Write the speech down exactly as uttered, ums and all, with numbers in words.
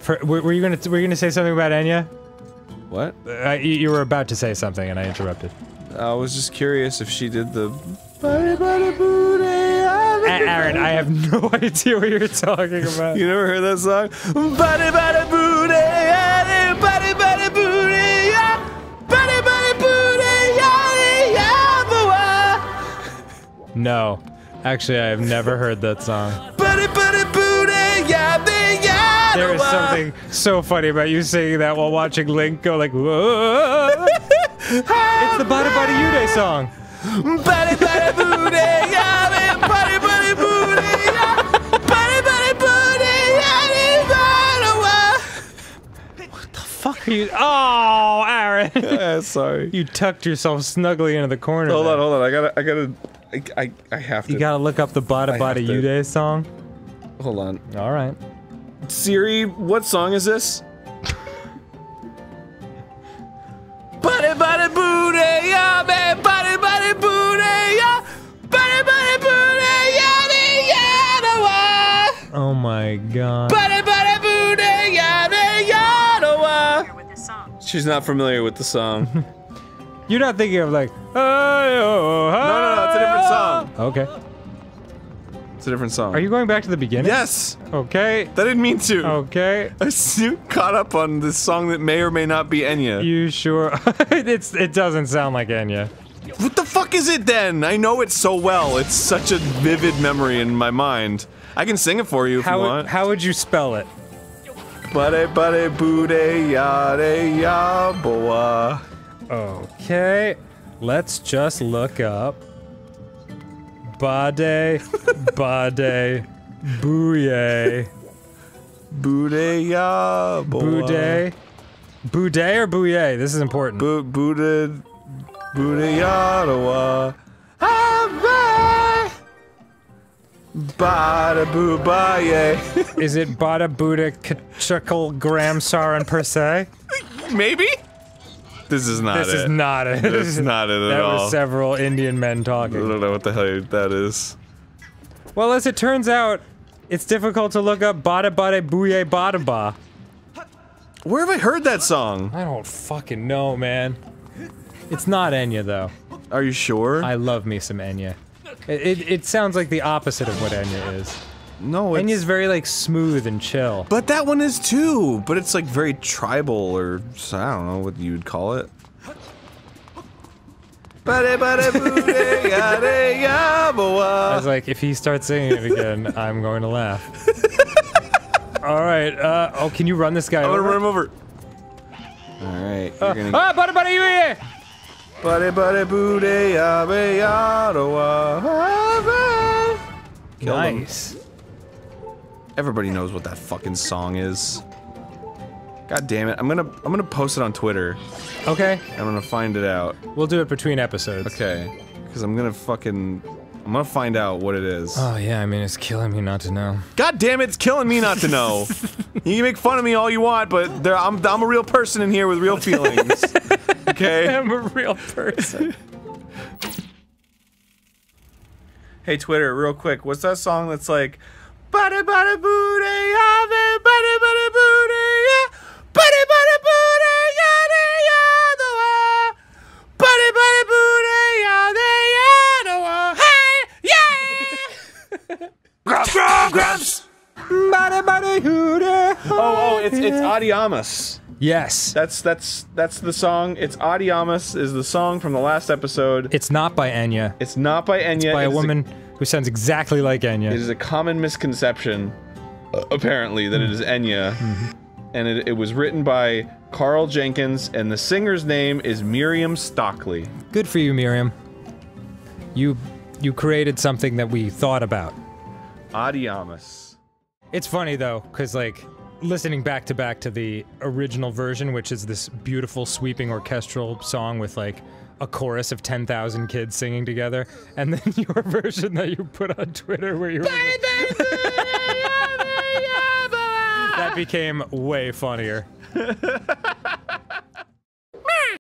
For, were, were you gonna were you gonna say something about Enya? What? Uh, you, you were about to say something and I interrupted. I was just curious if she did the. Buddy, buddy, booty, Aaron, I have no idea what you're talking about. You never heard that song? Buddy, buddy, booty, yeah, buddy, buddy, booty, yeah, buddy, buddy, booty, yeah, yeah, No, actually, I have never heard that song. Buddy, buddy, booty, yeah, yeah. There is something so funny about you singing that while watching Link go like, whoa. It's the Bada Bada Yude song. Buddy, buddy, booty, yeah, buddy, buddy, booty, yeah, buddy, buddy, booty, yeah, what the fuck are you? Oh, Aaron. Yeah, sorry. You tucked yourself snugly into the corner. Hold there. on, hold on. I gotta, I gotta, I, I, I have to. You gotta look up the Bada Bada Yude song. Hold on. All right. Siri, what song is this? Buddy, buddy, booty, yeah, man, buddy, buddy, booty, yeah, buddy, buddy, booty, yeah, yeah, the one. Oh my god. Buddy, buddy, booty, yeah, yeah, the one. She's not familiar with the song. You're not thinking of like, oh, No, no, no, it's a different song. Okay. It's a different song. Are you going back to the beginning? Yes. Okay. I didn't mean to. Okay. I s- caught up on this song that may or may not be Enya. You sure? it's it doesn't sound like Enya. What the fuck is it then? I know it so well. It's such a vivid memory in my mind. I can sing it for you if How you would, want. how would you spell it? Buddy, buddy, booty, yada, ya, boa. Okay. Let's just look up. Bade, bade, booyah. Booty, ya, boa. Boudet. Boudet or bouillet? This is important. Bo booty, booty, yada, wa. Bada boo baye. Is it Bada Buddha Kachukal Gram Saran per se? Maybe? This is not This it. is not it. This is not it at That all. was several Indian men I talking. don't know what the hell that is. Well, as it turns out, it's difficult to look up Bada Bada Booyah Bada Ba. Where have I heard that song? I don't fucking know, man. It's not Enya, though. Are you sure? I love me some Enya. It, it, it sounds like the opposite of what Enya is. No, it's... Enya's very, like, smooth and chill. But that one is too. But it's like very tribal, or I don't know what you'd call it. I was like, if he starts singing it again, I'm going to laugh. Alright, uh, oh, can you run this guy I'm over? gonna run him over. Alright, you're Uh, gonna... ah, buddy, buddy, you here! Buddy, buddy, booty, yabe, yadawa. Nice. Everybody knows what that fucking song is. God damn it, I'm gonna, I'm gonna post it on Twitter. Okay. I'm gonna find it out. We'll do it between episodes. Okay. Because I'm gonna fucking... I'm gonna find out what it is. Oh yeah, I mean, it's killing me not to know. God damn it, it's killing me not to know. You can make fun of me all you want, but there, I'm, I'm a real person in here with real feelings. Okay? I'm a real person. Hey Twitter, real quick, what's that song that's like Buddy buddy booty, yeah, buddy buddy booty, yeah, buddy buddy booty, yeah, yeah, the way, buddy buddy booty, yeah, yeah, the way, hey, yeah, grubs, grubs, grubs, buddy buddy booty. Oh, oh, it's it's Adiamas. Yes. That's that's that's the song. It's Adiamas is the song from the last episode. It's not by Enya. It's not by Enya. It's by a It's woman who sounds exactly like Enya. It is a common misconception, uh, apparently, that it is Enya. Mm-hmm. And it, it was written by Carl Jenkins, and the singer's name is Miriam Stockley. Good for you, Miriam. You you created something that we thought about. Adiamas. It's funny though, because like listening back to back to the original version, which is this beautiful sweeping orchestral song with like a chorus of ten thousand kids singing together, and then your version that you put on Twitter where you that became way funnier.